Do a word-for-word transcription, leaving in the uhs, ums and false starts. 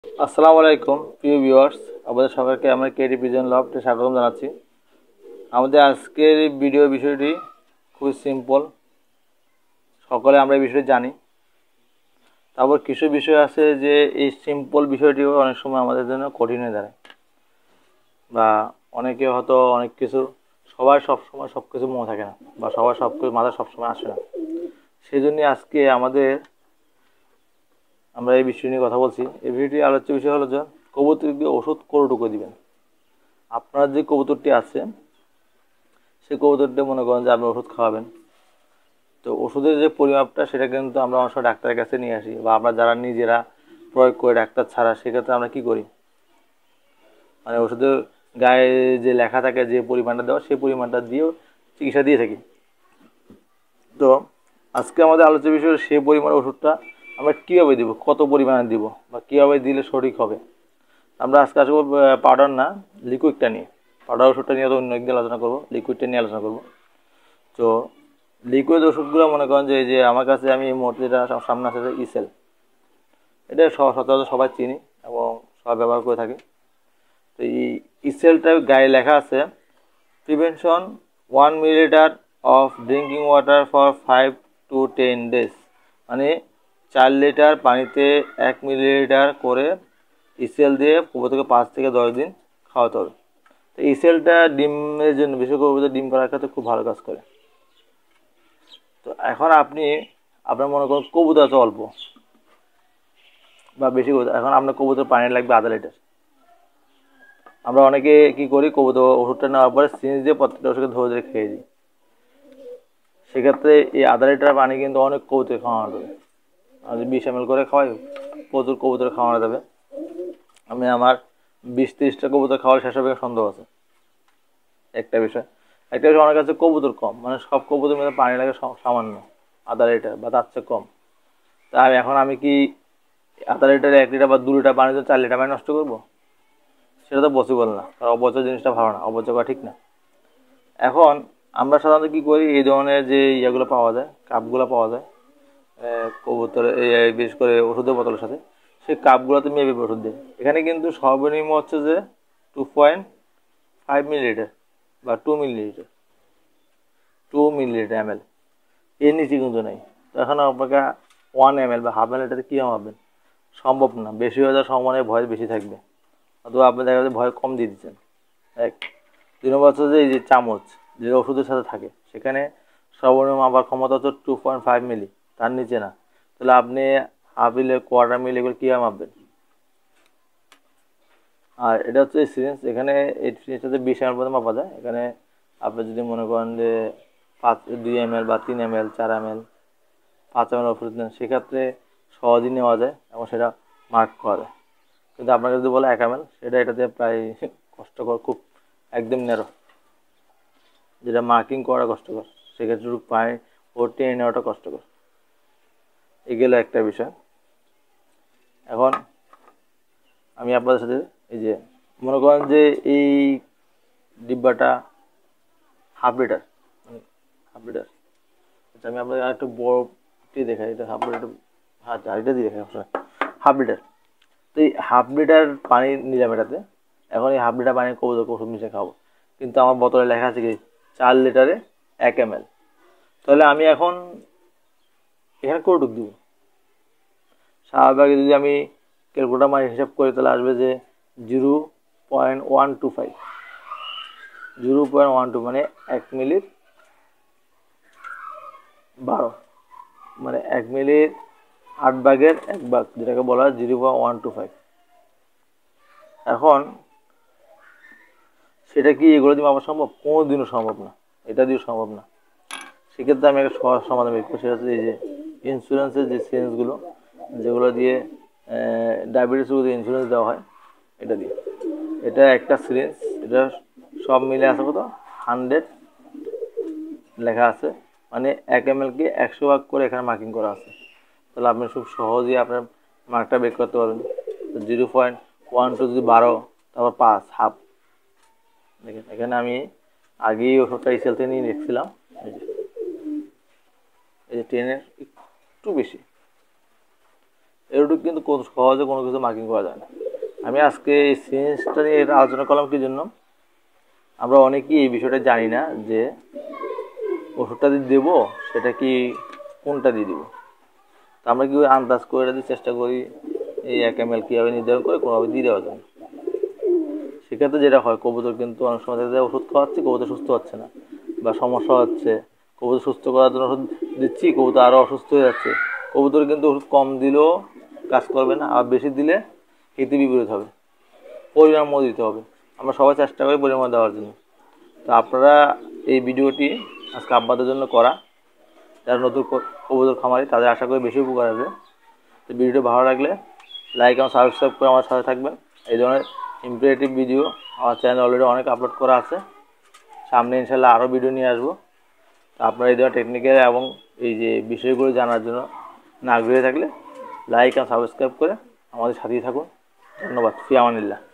আসসালামু আলাইকুম প্রিয় ভিউয়ার্স, আপনাদের সবাইকে আমরা কেডি ভিজন লফটে স্বাগতম জানাচ্ছি। আমাদের আজকের ভিডিও বিষয়টি খুবই সিম্পল, সকলে আমরা এই বিষয়টি জানি। তারপর কিছু বিষয় আছে যে এই সিম্পল বিষয়টিও অনেক সময় আমাদের জন্য কঠিন হয়ে দাঁড়ায়, বা অনেকে হয়তো অনেক কিছু সবার সব সময় সব কিছু মনে থাকে না, বা সবার সব কিছু মাথায় সবসময় আসে না। সেই জন্যই আজকে আমাদের আমরা এই বিষয় নিয়ে কথা বলছি। এই ভিডিওটি আলোচ্য বিষয় হলো যে কবুতরকে ওষুধ কতটুকু দিবেন। আপনার যে কবুতরটি আছে সেই কবুতরটি মনে করেন যে আপনি ওষুধ খাওয়াবেন, তো ওষুধের যে পরিমাপটা সেটা কিন্তু আমরা অনেক সময় ডাক্তারের কাছে নিয়ে আসি, বা আমরা যারা নিজেরা প্রয়োগ করে ডাক্তার ছাড়া, সেক্ষেত্রে আমরা কি করি, মানে ওষুধের গায়ে যে লেখা থাকে যে পরিমাণটা দেওয়া সেই পরিমাণটা দিয়েও চিকিৎসা দিয়ে থাকি। তো আজকে আমাদের আলোচ্য বিষয় সেই পরিমাণের ওষুধটা আমরা কীভাবে দিব, কত পরিমাণে দিব, বা কীভাবে দিলে সঠিক হবে। আমরা আজকে আসবো পাউডার না, লিকুইডটা নিয়ে। পাউডার ওষুধটা নিয়ে তো অন্য একদিন আলোচনা করবো, লিকুইডটা নিয়ে আলোচনা করবো। তো লিকুইড ওষুধগুলো মনে করেন যে এই যে আমার কাছে আমি এই মুহূর্তে যেটা সামনে আছে যে ইসেল, এটা সচরাচর সবাই চিনি এবং সবাই ব্যবহার করে থাকে। তো এই ইসেলটার গায়ে লেখা আছে prevention one millilitre of drinking water for five to ten days, মানে চার লিটার পানিতে এক মিলিলিটার করে ইসেল দিয়ে কবুতরকে পাঁচ থেকে দশ দিন খাওয়াতে হবে। তো ইসেলটা ডিমের জন্য, বিশেষ করে ডিম পাড়ার ক্ষেত্রে খুব ভালো কাজ করে। তো এখন আপনি আপনার মনে করুন কবুতর আছে অল্প বা বেশি কবুতর, এখন আপনার কবুতর পানি লাগবে আধা লিটার। আমরা অনেকে কি করি, কবুতর ওষুধটা নেওয়ার পরে সিরিঞ্জ দিয়ে প্রত্যেকটা ওষুধকে ধরে ধরে খেয়ে দিই। সেক্ষেত্রে এই আধা লিটার পানি কিন্তু অনেক কবুতর খাওয়ানো যাবে। আর যদি বিশ এম এল করে খাওয়াই প্রচুর কবুতর খাওয়ানো যাবে। আমি আমার বিশ তিরিশটা কবুতর খাওয়ার শেষ হবে সন্দেহ আছে। একটা বিষয় একটা বিষয় অনেক কাছে কবুতর কম, মানে সব কবুতর মধ্যে পানি লাগে সামান্য আধা লিটার বা তার চেয়ে কম। তাই এখন আমি কি আধা লিটারে এক লিটার বা দু লিটার পানিতে চার লিটার পানি নষ্ট করবো? সেটা তো পসিবল না, কারণ অপচয় জিনিসটা ভালো না, অপচয় করা ঠিক না। এখন আমরা সাধারণত কী করি, এই ধরনের যে ইয়েগুলো পাওয়া যায়, কাপগুলো পাওয়া যায় কবুতর এই বিশেষ করে ওষুধের বোতলের সাথে, সেই কাপগুলোতে মেপে ওষুধ দেয়। এখানে কিন্তু সর্বনিম্ন হচ্ছে যে টু পয়েন্ট ফাইভ মিলিলিটার বা two millilitre two millilitre M L, এর নিচে কিন্তু নেই। তো এখন আপনাকে ওয়ান এম এল বা হাফ এম এলটাতে কী মাপবেন? সম্ভব না, বেশি হয়ে যাওয়ার সম্ভাবনায় ভয় বেশি থাকবে, অথবা আপনি দেখা যাচ্ছে ভয় কম দিয়ে দিচ্ছেন। এক দুই নম্বর হচ্ছে যে এই যে চামচ যে ওষুধের সাথে থাকে, সেখানে সর্বনিম্ন মাপার ক্ষমতা হচ্ছে টু পয়েন্ট ফাইভ মিলি, তার নিচে না। তাহলে আপনি হাফ মিলি কোয়ার্টার মিলি এগুলো কীভাবে মাপবেন? আর এটা হচ্ছে সিরিঞ্জ, এখানে এই সিরিঞ্জটাতে বিশ এম এল পর্যন্ত মাপা যায়। এখানে আপনি যদি মনে করেন যে পাঁচ দুই এম এল বা তিন এম এল চার এম এল পাঁচ এম এল ওষুধ নেন, সেক্ষেত্রে সহজেই নেওয়া যায় এবং সেটা মার্ক করা যায়। কিন্তু আপনাকে যদি বলে এক এম এল, সেটা এটাতে প্রায় কষ্টকর, খুব একদম ন্যারো, যেটা মার্কিং করা কষ্টকর, সেক্ষেত্রে পায়ে ও টেনে নেওয়াটা কষ্টকর। এগুলো একটা বিষয়। এখন আমি আপনাদের সাথে এই যে মনে করেন যে এই ডিব্বাটা হাফ লিটার, হাফ লিটার আচ্ছা আমি আপনাদের আর একটু বড়টি দেখাই, এটা হাফ লিটার, হ্যাঁ চারিটা দিয়ে দেখাই অবশ্যই হাফ লিটার। তো এই হাফ লিটার পানি নিলাম এটাতে, এখন এই হাফ লিটার পানি কবুতরকে ওষুধ মিশিয়ে খাবো, কিন্তু আমার বোতলে লেখা আছে কি চার লিটারে এক এম এল। তাহলে আমি এখন এখানে কতটুকু দিব? স্বাভাবিক যদি আমি ক্যালকুলেটার মারি হিসাব করি, তাহলে আসবে যে zero point one two five zero point one two মানে এক মিলির বারো, মানে এক মিলির আট ভাগের এক ভাগ, যেটাকে বলা হয় zero point one two five. এখন সেটা কি এগুলো দিয়ে মাপা সম্ভব? কোনো দিনও সম্ভব না, এটা দিয়ে সম্ভব না। সেক্ষেত্রে আমি একটা সহজ সমাধান বের করি, সেটা হচ্ছে এই যে ইন্স্যুরেন্সের যে সিরিঞ্জগুলো, যেগুলো দিয়ে ডায়াবেটিসগুলো ইন্স্যুরেন্স দেওয়া হয়, এটা দিয়ে। এটা একটা সিরিঞ্জ, এটা সব মিলে আছে কত হান্ড্রেড লেখা আছে, মানে এক এম এলকে একশো ভাগ করে এখানে মার্কিং করা আছে। তাহলে আপনি খুব সহজেই আপনার মার্কটা বের করতে পারবেন। জিরো পয়েন্ট ওয়ান টু যদি বারো, তারপর পাঁচ হাফ, দেখেন এখানে আমি আগেই ওষুধটা ইসেল থেকে নিয়ে রেখেছিলাম, এই যে এই যে টেনের একটু বেশি, এরটুকু কিন্তু কোনো সহজে কোনো কিছু মার্কিং করা যায় না। আমি আজকে এই সিরিজটা নিয়ে এটা আলোচনা করলাম কি জন্য, আমরা অনেকেই এই বিষয়টা জানি না যে ওষুধটা দিয়ে দেবো সেটা কি কোনটা দিয়ে দেবো। তো আমরা কি আন্দাজ করে যদি চেষ্টা করি এই এক এম এল কীভাবে নির্ধারণ করে কোনোভাবে দিয়ে দেওয়া যায়। সেক্ষেত্রে যেটা হয়, কবুতর কিন্তু অনেক সময় দেখা যায় ওষুধ খাওয়াচ্ছি, কবুতর সুস্থ হচ্ছে না বা সমস্যা হচ্ছে, কবুতর সুস্থ করার জন্য ওষুধ দিচ্ছি, কবুতর আরও অসুস্থ হয়ে যাচ্ছে। কবুতর কিন্তু ওষুধ কম দিলেও কাজ করবে না, আর বেশি দিলে হিতে বিপরীত হবে। পরিমাণ মতো দিতে হবে, আমরা সবাই চেষ্টা করি পরিমাণ দেওয়ার জন্য। তো আপনারা এই ভিডিওটি আজকে আপনাদের জন্য করা, যারা নতুন কবুতর খামারি তাদের আশা করি বেশি উপকার হবে। তো ভিডিওটি ভালো লাগলে লাইক এবং সাবস্ক্রাইব করে আমার সাথে থাকবেন। এই ধরনের ইমপ্রেটিভ ভিডিও আমার চ্যানেলে অলরেডি অনেক আপলোড করা আছে, সামনে ইনশাল্লাহ আরও ভিডিও নিয়ে আসবো। তো আপনারা এই ধরনের টেকনিক্যাল এবং এই যে বিষয়গুলো জানার জন্য না আগ্রহী থাকলে লাইক এবং সাবস্ক্রাইব করে আমাদের সাথেই থাকুন। ধন্যবাদ। ফি আমানিল্লাহ।